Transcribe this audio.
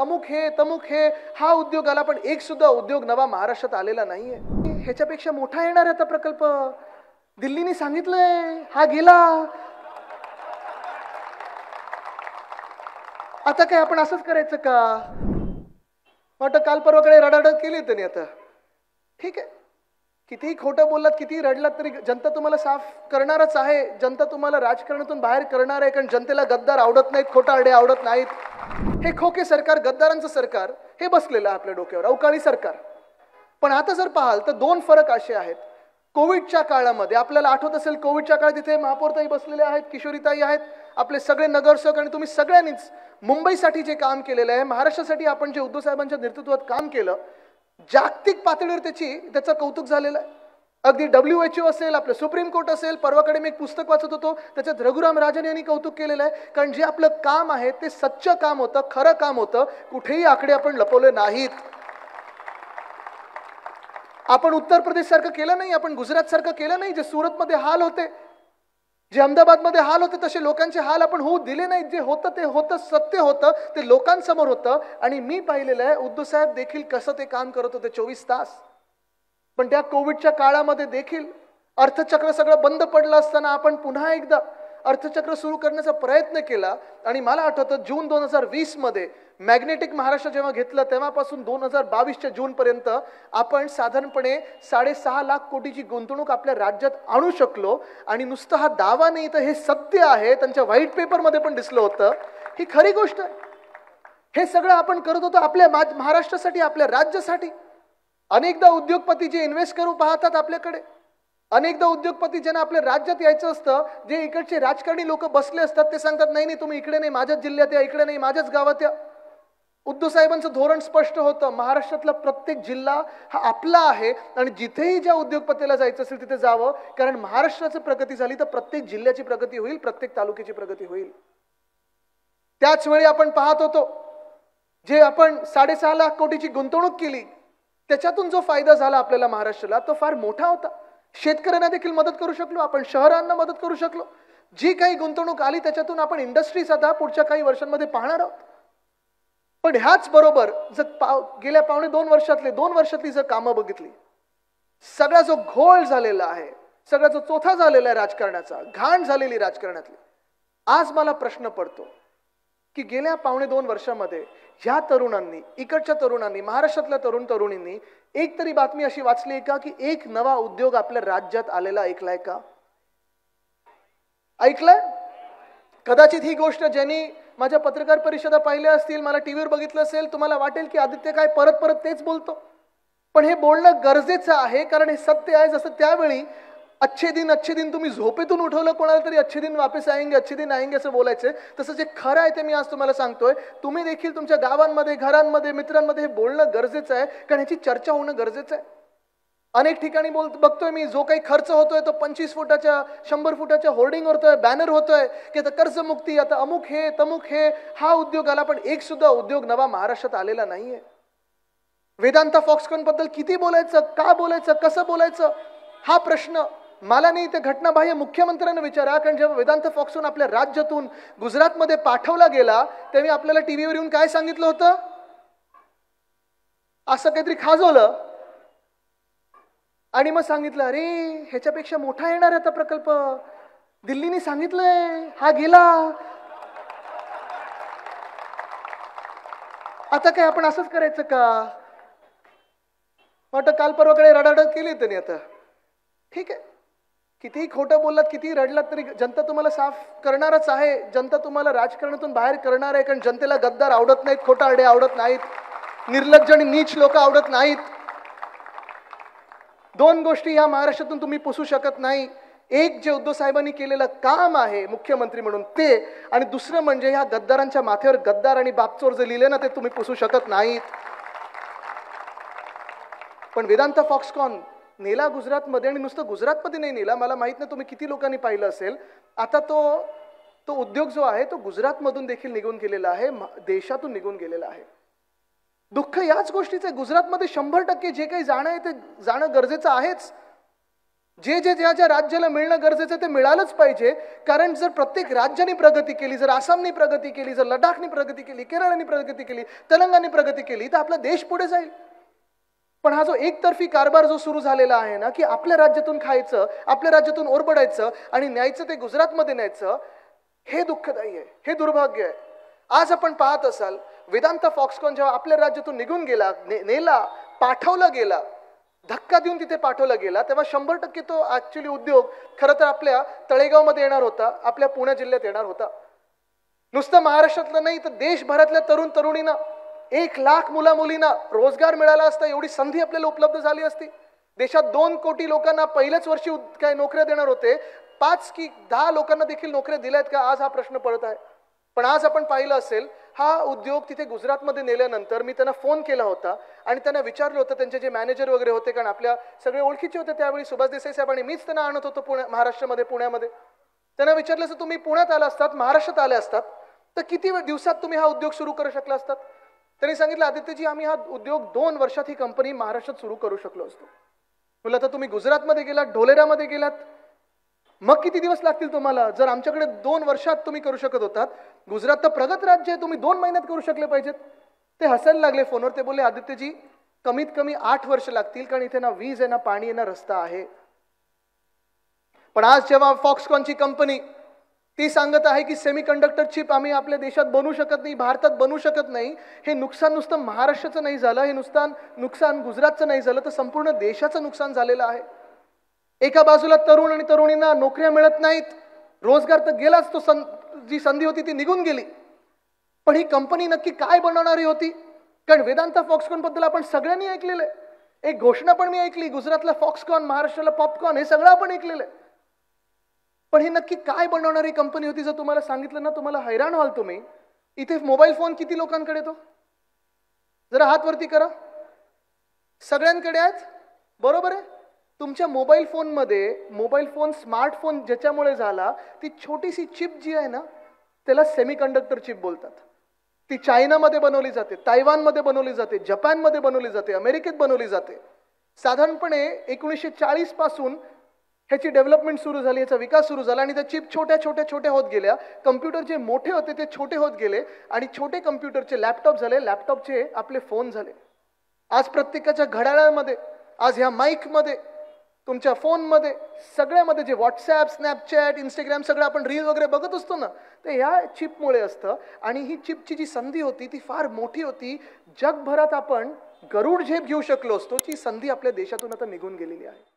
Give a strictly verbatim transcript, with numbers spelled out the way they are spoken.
अमुक हे तमुक हे हा उद्योग आला, पण एक सुद्धा उद्योग नवा महाराष्ट्रात आलेला नाहीये. ह्याच्यापेक्षा मोठा येणार आता प्रकल्प. दिल्लीने सांगितलंय हा गेला. आता काय आपण असंच करायचं का? वाटतं काल परवाकडे रडारड केली त्यांनी. आता ठीक आहे, कितीही खोटं बोललात, कितीही रडलात तरी जनता तुम्हाला साफ करणारच आहे. जनता तुम्हाला राजकारणातून बाहेर करणार आहे, कारण जनतेला गद्दार आवडत नाहीत, खोटारडे आवडत नाहीत. हे खोके सरकार, गद्दारांचं सरकार हे बसलेलं आहे आपल्या डोक्यावर, अवकाळी सरकार. पण आता जर पाहाल तर दोन फरक असे आहेत. कोविडच्या काळामध्ये आपल्याला आठवत असेल, कोविडच्या काळात इथे महापौरताई बसलेले आहेत, किशोरीताई आहेत, आपले सगळे नगरसेवक, आणि तुम्ही सगळ्यांनीच मुंबईसाठी जे काम केलेलं आहे, महाराष्ट्रासाठी आपण जे उद्धव साहेबांच्या नेतृत्वात काम केलं, जागतिक पातळीवर त्याची त्याचं कौतुक झालेलं आहे. अगदी डब्ल्यू एच ओ असेल, आपलं सुप्रीम कोर्ट असेल, परवाकडे मी एक पुस्तक वाचत होतो, त्याच्यात रघुराम राजन यांनी कौतुक केलेलं आहे. कारण जे आपलं काम आहे ते सच्चं काम होतं, खरं काम होतं. कुठेही आकडे आपण लपवले नाहीत. आपण उत्तर प्रदेश सारखं केलं नाही, आपण गुजरात सारखं केलं नाही. जे सुरतमध्ये हाल होते, जे अहमदाबादमध्ये हाल होते, तसे लोकांचे हाल आपण होऊ दिले नाहीत. जे होतं ते होतं, सत्य होतं, ते लोकांसमोर होतं. आणि मी पाहिलेलं आहे उद्धव साहेब देखील कसं ते काम करत होते चोवीस तास. पण त्या कोविडच्या काळामध्ये देखील अर्थचक्र सगळं बंद पडलं असताना आपण पुन्हा एकदा अर्थचक्र सुरू करण्याचा प्रयत्न केला. आणि मला आठवतं जून दोन हजार वीस मध्ये मॅग्नेटिक महाराष्ट्र जेव्हा घेतलं, तेव्हापासून दोन हजार बावीसच्या जून पर्यंत आपण साधारणपणे साडेसहा लाख कोटीची गुंतवणूक आपल्या राज्यात आणू शकलो. आणि नुसतं हा दावा नाही तर हे सत्य आहे, त्यांच्या व्हाईट पेपरमध्ये पण दिसलं होतं. ही खरी गोष्ट आहे. हे सगळं आपण करत होतो आपल्या महाराष्ट्रासाठी, आपल्या राज्यासाठी. अनेकदा उद्योगपती जे इन्व्हेस्ट करू पाहतात आपल्याकडे, अनेकदा उद्योगपती ज्यांना आपल्या राज्यात यायचं असतं, जे इकडचे राजकारणी लोक बसले असतात, ते सांगतात नाही नाही तुम्ही इकडे नाही, माझ्याच जिल्ह्यात या, इकडे नाही, माझ्याच गावात या. उद्धव साहेबांचं धोरण स्पष्ट होतं, महाराष्ट्रातला प्रत्येक जिल्हा हा आपला आहे आणि जिथेही ज्या उद्योगपतीला जायचं असेल तिथे जावं. कारण महाराष्ट्राची प्रगती झाली तर प्रत्येक जिल्ह्याची प्रगती होईल, प्रत्येक तालुक्याची प्रगती होईल. त्याच वेळी आपण पाहत होतो, जे आपण साडेसहा लाख कोटीची गुंतवणूक केली, त्याच्यातून जो फायदा झाला आपल्याला महाराष्ट्राला तो फार मोठा होता. शेतकऱ्यांना देखील मदत करू शकलो आपण, शहरांना मदत करू शकलो. जी काही गुंतवणूक आली त्याच्यातून आपण इंडस्ट्रीज आता पुढच्या काही वर्षांमध्ये पाहणार आहोत. पण ह्याच बरोबर जर पाव गेल्या पावणे दोन वर्षातले दोन वर्षातली जर कामं बघितली, सगळा जो घोळ झालेला आहे, सगळा जो चोथा झालेला आहे राजकारणाचा, घाण झालेली राजकारणातली, आज मला प्रश्न पडतो की गेल्या पावणे दोन वर्षामध्ये ह्या तरुणांनी, इकडच्या तरुणांनी, महाराष्ट्रातल्या तरुण तरुणींनी एक तरी बातमी अशी वाचली का की एक नवा उद्योग आपल्या राज्यात आलेला ऐकलाय का? ऐकलंय? कदाचित ही गोष्ट ज्यांनी माझ्या पत्रकार परिषदा पाहिल्या असतील, मला टीव्हीवर बघितलं असेल, तुम्हाला वाटेल की आदित्य काय परत परत तेच बोलतो. पण हे बोलणं गरजेचं आहे, कारण हे सत्य आहे. जसं त्यावेळी अच्छे दिन अच्छे दिन तुम्ही झोपेतून उठवलं कोणाला तरी अच्छे दिन वापस आएंगे, अच्छे दिन आएंगे असं बोलायचं, तसं जे खरं आहे ते मी आज तुम्हाला सांगतोय. तुम्ही देखील तुमच्या गावांमध्ये, घरांमध्ये, मित्रांमध्ये हे बोलणं गरजेचं आहे, कारण ह्याची चर्चा होणं गरजेचं आहे. अनेक ठिकाणी बोल बघतोय मी, जो काही खर्च होतोय तो पंचवीस फुटाच्या शंभर फुटाच्या होर्डिंग होतोय, बॅनर होतोय की आता कर्जमुक्ती, आता अमुक हे तमुक हे हा उद्योग आला, पण एक सुद्धा उद्योग नवा महाराष्ट्रात आलेला नाहीये. वेदांता फॉक्सकॉन बद्दल किती बोलायचं, का बोलायचं, कसं बोलायचं, हा प्रश्न मला नाही, ते घटनाबाह्य मुख्यमंत्र्यांना विचारा. कारण जेव्हा वेदांत फॉक्सकॉन आपल्या राज्यातून गुजरातमध्ये पाठवला गेला, तेव्हा आपल्याला टीव्हीवर येऊन काय सांगितलं होतं? असं काहीतरी खाजवलं आणि मग सांगितलं अरे ह्याच्यापेक्षा मोठा येणार आता प्रकल्प. दिल्लीने सांगितलंय हा गेला. आता काय आपण असंच करायचं का? वाटतं काल परवाकडे रडारड केली त्यांनी. आता ठीक आहे, कितीही खोटं बोललात, कितीही रडलात तरी जनता तुम्हाला साफ करणारच आहे. जनता तुम्हाला राजकारणातून बाहेर करणार आहे, कारण जनतेला गद्दार आवडत नाहीत, खोटारडे आवडत नाहीत, निर्लज्ज आणि नीच लोक आवडत नाहीत. दोन गोष्टी या महाराष्ट्रातून तुम्ही पुसू शकत नाही. एक जे उद्धव साहेबांनी केलेलं काम आहे मुख्यमंत्री म्हणून ते, आणि दुसरं म्हणजे ह्या गद्दारांच्या माथ्यावर गद्दार आणि बापचोर जे लिहिले ना ते तुम्ही पुसू शकत नाहीत. पण वेदांता फॉक्सकॉन नेला गुजरातमध्ये, आणि नुसतं गुजरातमध्ये नाही नेला, मला माहित नाही तुम्ही किती लोकांनी पाहिलं असेल. आता तो तो उद्योग जो आहे तो गुजरातमधून देखील निघून गेलेला आहे, देशातून निघून गेलेला आहे. दुःख याच गोष्टीचं आहे, गुजरातमध्ये शंभर टक्के जे काही जाणं आहे ते जाणं गरजेचं आहेच. जे जे ज्या ज्या राज्याला मिळणं गरजेचं ते मिळालंच पाहिजे. कारण जर प्रत्येक राज्याने प्रगती केली, जर आसामने प्रगती केली, जर लडाखने प्रगती केली, केरळने प्रगती केली, तेलंगणाने प्रगती केली, तर आपला देश पुढे जाईल. पण हा जो एकतर्फी कारभार जो सुरू झालेला आहे ना, की आपल्या राज्यातून खायचं, आपल्या राज्यातून ओरबडायचं आणि न्यायचं ते गुजरातमध्ये न्यायचं, हे दुःखदायी आहे, हे दुर्भाग्य आहे. आज आपण पाहत असाल वेदांत फॉक्सकॉन जेव्हा आपल्या राज्यातून निघून गेला, ने, नेला पाठवला गेला, धक्का देऊन तिथे पाठवला गेला, तेव्हा शंभर टक्के तो ऍक्च्युली उद्योग खरं तर आपल्या तळेगावमध्ये येणार होता, आपल्या पुणे जिल्ह्यात येणार होता. नुसतं महाराष्ट्रातलं नाही तर देशभरातल्या तरुण तरुणींना, एक लाख मुला मुलींना रोजगार मिळाला असता, एवढी संधी आपल्याला उपलब्ध झाली असती. देशात दोन कोटी लोकांना पहिल्याच वर्षी काय नोकऱ्या देणार होते, पाच की दहा लोकांना देखील नोकऱ्या दिल्यात का, आज हा प्रश्न पडत आहे. पण आज आपण पाहिलं असेल हा उद्योग तिथे गुजरातमध्ये नेल्यानंतर मी त्यांना फोन केला होता आणि त्यांना विचारलं होतं, त्यांचे जे मॅनेजर वगैरे होते, कारण आपल्या सगळे ओळखीचे होते त्यावेळी सुभाष देसाई साहेब, आणि मीच त्यांना आणत होतो पुणे महाराष्ट्रामध्ये पुण्यामध्ये. त्यांना विचारलं असं, तुम्ही पुण्यात आला असतात, महाराष्ट्रात आले असतात, तर किती दिवसात तुम्ही हा उद्योग सुरू करू शकला असतात. त्यांनी सांगितलं, आदित्यजी आम्ही हा उद्योग दोन वर्षात ही कंपनी महाराष्ट्रात सुरू करू शकलो असतो. बोलला तर तुम्ही गुजरातमध्ये गेलात, ढोलेरामध्ये गेलात, मग किती दिवस लागतील तुम्हाला. जर आमच्याकडे दोन वर्षात तुम्ही करू शकत होतात, गुजरात तर प्रगत राज्य आहे, तुम्ही दोन महिन्यात करू शकले पाहिजेत. ते हसायला लागले फोनवर. ते बोलले, आदित्यजी कमीत कमी आठ वर्ष लागतील, कारण इथे ना वीज आहे, ना पाणी आहे, ना रस्ता आहे. पण आज जेव्हा फॉक्सकॉनची कंपनी ती सांगत आहे की सेमीकंडक्टर चिप आम्ही आपल्या देशात बनवू शकत नाही, भारतात बनवू शकत नाही, हे नुकसान नुसतं महाराष्ट्राचं नाही झालं, हे नुकसान नुकसान गुजरातचं नाही झालं, तर संपूर्ण देशाचं नुकसान झालेलं आहे. एका बाजूला तरुण आणि तरुणींना नोकऱ्या मिळत नाहीत, रोजगार तर गेलाच, तो सं जी संधी होती ती निघून गेली. पण ही कंपनी नक्की काय बनवणारी होती. कारण वेदांत फॉक्सकॉन बद्दल आपण सगळ्यांनी ऐकलेलं आहे. एक घोषणा पण मी ऐकली, गुजरातला फॉक्सकॉन, महाराष्ट्राला पॉपकॉर्न, हे सगळं आपण ऐकलेलं आहे. पण हे नक्की काय बनवणारी कंपनी होती. जर तुम्हाला सांगितलं ना, तुम्हाला हैराण व्हाल तुम्ही. इथे मोबाईल फोन किती लोकांकडे, तो जरा हात वरती करा. सगळ्यांकडे आहेत, बरोबर आहे. तुमच्या मोबाईल फोनमध्ये, मोबाईल फोन स्मार्टफोन ज्याच्यामुळे झाला, ती छोटीशी चिप जी आहे ना, त्याला सेमीकंडक्टर चिप बोलतात. ती चायनामध्ये बनवली जाते, तायवानमध्ये बनवली जाते, जपानमध्ये बनवली जाते, अमेरिकेत बनवली जाते. साधारणपणे एकोणीसशे चाळीस पासून ह्याची डेव्हलपमेंट सुरू झाली, ह्याचा विकास सुरू झाला आणि त्या चिप छोट्या छोट्या छोट्या होत गेल्या. कम्प्युटर जे मोठे होते ते छोटे होत गेले आणि छोटे कम्प्युटरचे लॅपटॉप झाले, लॅपटॉपचे आपले फोन झाले. आज प्रत्येकाच्या घड्याळामध्ये, आज ह्या माईकमध्ये, तुमच्या फोनमध्ये, सगळ्यामध्ये जे व्हॉट्सॲप, स्नॅपचॅट, इंस्टाग्राम सगळं आपण रील वगैरे बघत असतो ना, ते ह्या चिपमुळे असतं. आणि ही चिपची जी संधी होती ती फार मोठी होती. जगभरात आपण गरुड झेप घेऊ शकलो असतो, ची संधी आपल्या देशातून आता निघून गेलेली आहे.